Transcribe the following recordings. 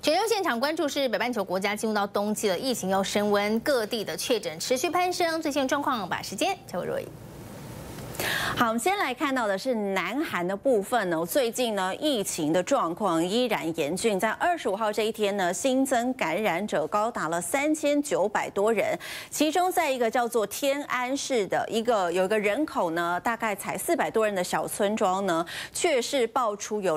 全球现场关注是北半球国家进入到冬季了，疫情又升温，各地的确诊持续攀升，最新状况把时间交给若仪。 好，我们先来看到的是南韩的部分呢。最近呢，疫情的状况依然严峻。在25号这一天呢，新增感染者高达了3900多人，其中在一个叫做天安市的有一个人口呢大概才400多人的小村庄呢，却是爆出有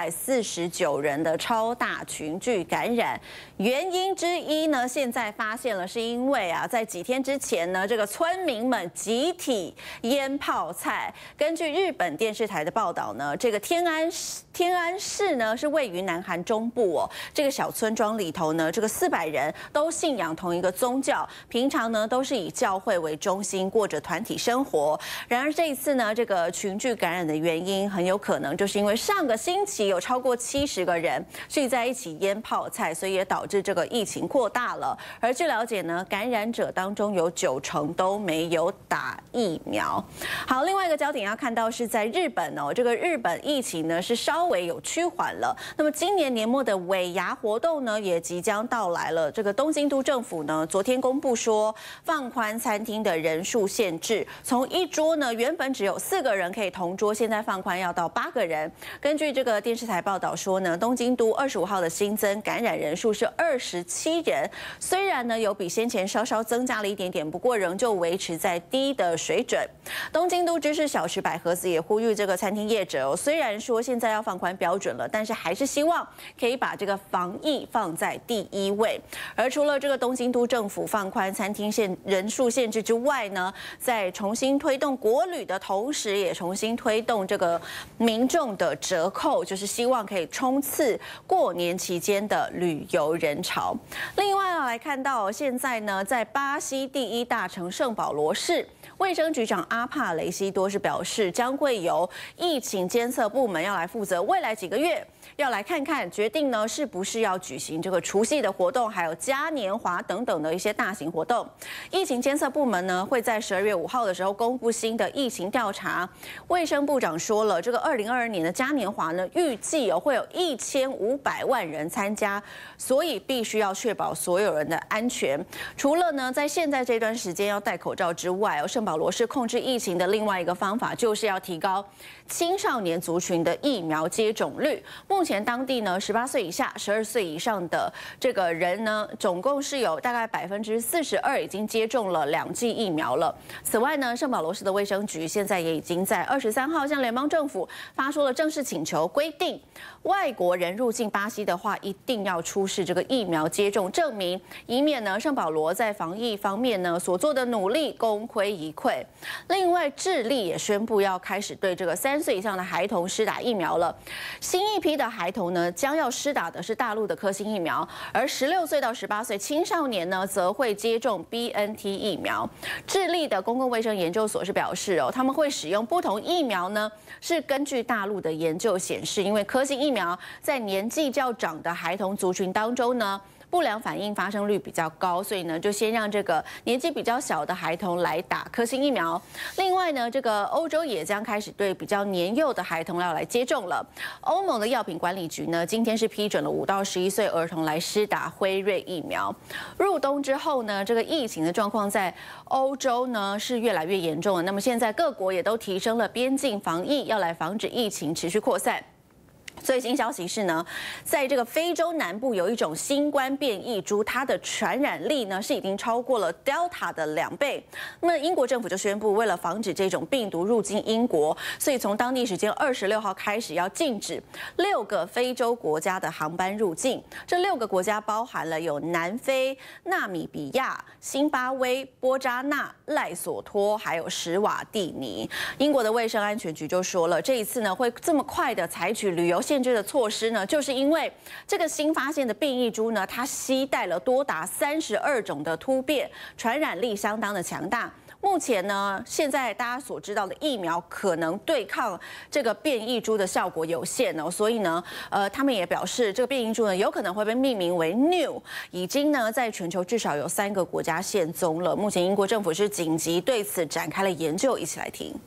249人的超大群聚感染。原因之一呢，现在发现了是因为在几天之前呢，这个村民们集体腌泡菜。 根据日本电视台的报道呢，这个天安市呢是位于南韩中部哦。这个小村庄里头呢，这个400人都信仰同一个宗教，平常呢都是以教会为中心过着团体生活。然而这一次呢，这个群聚感染的原因很有可能就是因为上个星期有超过70个人聚在一起腌泡菜，所以也导致这个疫情扩大了。而据了解呢，感染者当中有90%都没有打疫苗。好，另外一个焦点要看到是在日本哦，这个日本疫情呢是稍微有趋缓了。那么今年年末的尾牙活动呢也即将到来了。这个东京都政府呢昨天公布说，放宽餐厅的人数限制，从一桌呢原本只有4个人可以同桌，现在放宽要到8个人。根据这个电视台报道说呢，东京都25号的新增感染人数是27人，虽然呢有比先前稍稍增加了一点点，不过仍旧维持在低的水准。东京都知事小池百合子也呼吁这个餐厅业者哦，虽然说现在要放宽标准了，但是还是希望可以把这个防疫放在第一位。而除了这个东京都政府放宽餐厅人数限制之外呢，在重新推动国旅的同时，也重新推动这个民众的折扣，就是希望可以冲刺过年期间的旅游人潮。另外来看到现在呢，在巴西第一大城圣保罗市。 卫生局长阿帕雷西多是表示，将会由疫情监测部门要来负责，未来几个月要来看看决定呢，是不是要举行这个除夕的活动，还有嘉年华等等的一些大型活动。疫情监测部门呢会在12月5号的时候公布新的疫情调查。卫生部长说了，这个2022年的嘉年华呢，预计会有1500万人参加，所以必须要确保所有人的安全。除了呢，在现在这段时间要戴口罩之外，圣保罗市控制疫情的另外一个方法，就是要提高青少年族群的疫苗接种率。目前当地呢，18岁以下、12岁以上的这个人呢，总共是有大概42%已经接种了2剂疫苗了。此外呢，圣保罗市的卫生局现在也已经在23号向联邦政府发出了正式请求，规定外国人入境巴西的话，一定要出示这个疫苗接种证明，以免呢圣保罗在防疫方面呢所做的努力功亏一篑。另外，智利也宣布要开始对这个3岁以上的孩童施打疫苗了。新一批的孩童呢，将要施打的是大陆的科兴疫苗，而16岁到18岁青少年呢，则会接种 BNT 疫苗。智利的公共卫生研究所是表示他们会使用不同疫苗呢，是根据大陆的研究显示，因为科兴疫苗在年纪较长的孩童族群当中呢。 不良反应发生率比较高，所以呢，就先让这个年纪比较小的孩童来打科兴疫苗。另外呢，这个欧洲也将开始对比较年幼的孩童要来接种了。欧盟的药品管理局呢，今天是批准了5到11岁儿童来施打辉瑞疫苗。入冬之后呢，这个疫情的状况在欧洲呢是越来越严重了。那么现在各国也都提升了边境防疫，要来防止疫情持续扩散。 最新消息是呢，在这个非洲南部有一种新冠变异株，它的传染力呢是已经超过了 Delta 的2倍。那么英国政府就宣布，为了防止这种病毒入境英国，所以从当地时间26号开始要禁止6个非洲国家的航班入境。这6个国家包含了有南非、纳米比亚、辛巴威、波扎那、赖索托，还有史瓦蒂尼。英国的卫生安全局就说了，这一次呢会这么快的采取旅游限制的措施呢，就是因为这个新发现的变异株呢，它携带了多达32种的突变，传染力相当的强大。目前呢，现在大家所知道的疫苗可能对抗这个变异株的效果有限哦，所以呢，他们也表示这个变异株呢有可能会被命名为 New， 已经呢在全球至少有3个国家现踪了。目前英国政府是紧急对此展开了研究，一起来听。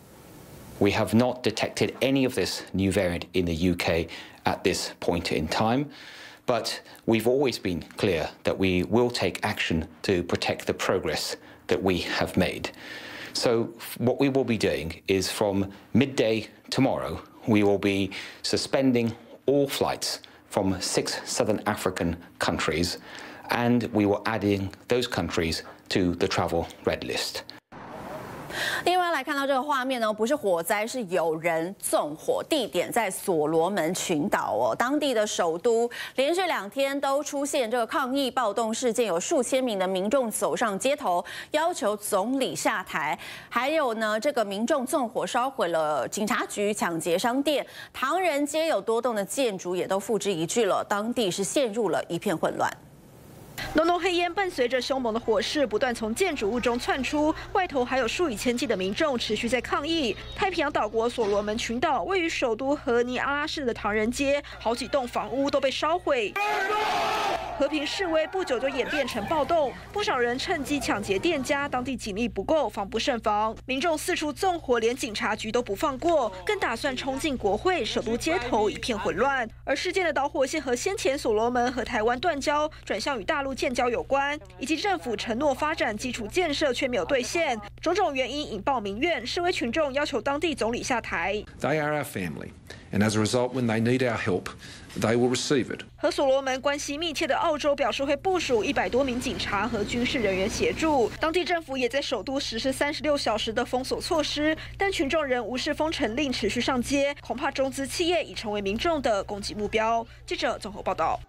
We have not detected any of this new variant in the UK at this point in time. But we've always been clear that we will take action to protect the progress that we have made. So what we will be doing is from midday tomorrow, we will be suspending all flights from 6 Southern African countries, and we will adding those countries to the travel red list. 另外来看到这个画面呢，不是火灾，是有人纵火，地点在所罗门群岛哦。当地的首都连续2天都出现这个抗议暴动事件，有数千名的民众走上街头，要求总理下台。还有呢，这个民众纵火烧毁了警察局，抢劫商店，唐人街有多栋的建筑也都付之一炬了，当地是陷入了一片混乱。 浓浓黑烟伴随着凶猛的火势不断从建筑物中窜出，外头还有数以千计的民众持续在抗议。太平洋岛国所罗门群岛位于首都和尼阿拉市的唐人街，好几栋房屋都被烧毁。和平示威不久就演变成暴动，不少人趁机抢劫店家，当地警力不够，防不胜防。民众四处纵火，连警察局都不放过，更打算冲进国会，首都街头一片混乱。而事件的导火线和先前所罗门和台湾断交，转向与大陆 建交有关，以及政府承诺发展基础建设却没有兑现，种种原因引爆民怨，示威群众要求当地总理下台。 They are our family, and as a result, when they need our help, they will receive it. 和所罗门关系密切的澳洲表示会部署100多名警察和军事人员协助，当地政府也在首都实施36小时的封锁措施，但群众仍无视封城令，持续上街，恐怕中资企业已成为民众的攻击目标。记者综合报道。